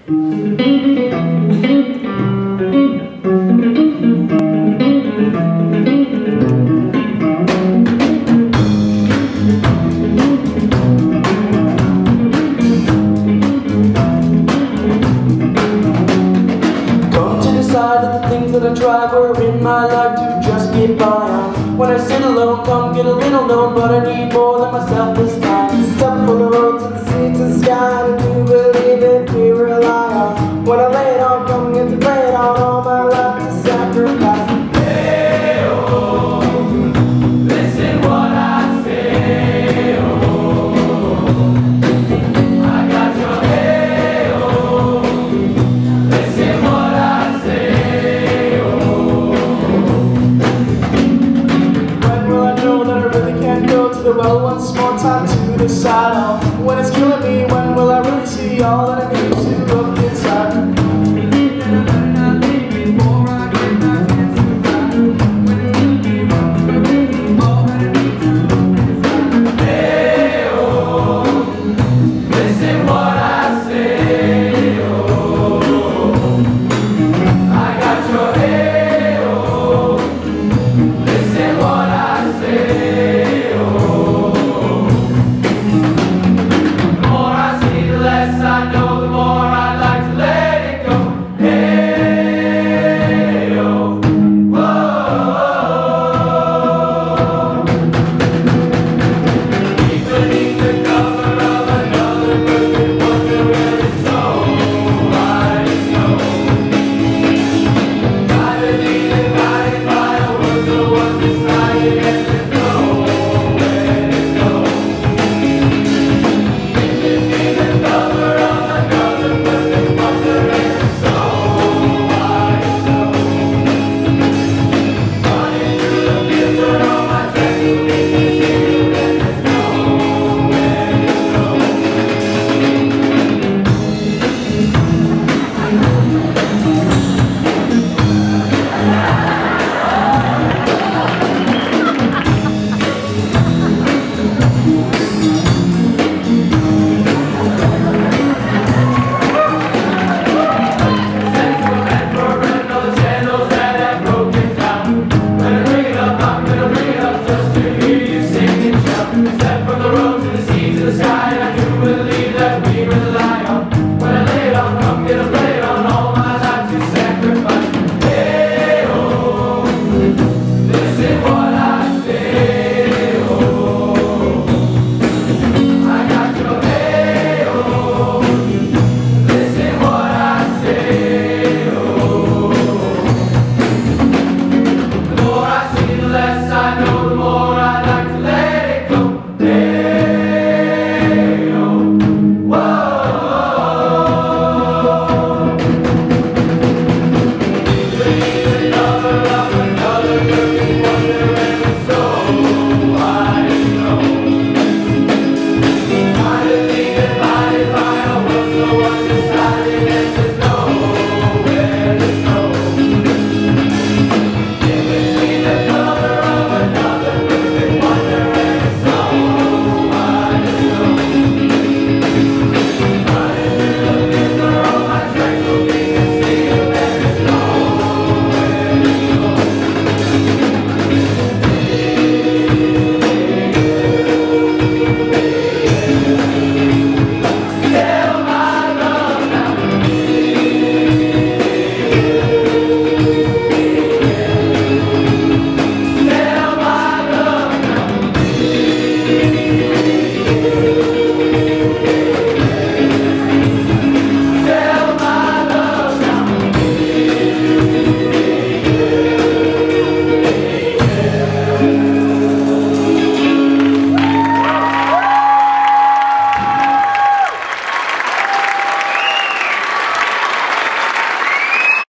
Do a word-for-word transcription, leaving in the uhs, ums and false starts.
That I tried were in my life to just get by on. When I sit alone, come get a little known, but I need more than myself this time. Step from the road to the sea to the sky, and do believe it, we rely on. When I lay it on, come get to play it on, all my life to sacrifice. Hey, oh, listen what I say, oh, I got your hey, oh, listen what I say. Well, once more time to decide on when it's killing me. When will I really see all that I need to look inside? Hey, oh, listen what I say, oh, I got your hey, oh, listen what I say. I know the more I'd like to let it go. Hey, oh, whoa. Deep beneath the cover of another birthday wonder where it's so I know. I believe that guided by a word that was decided and there's nowhere to go. In between the cover so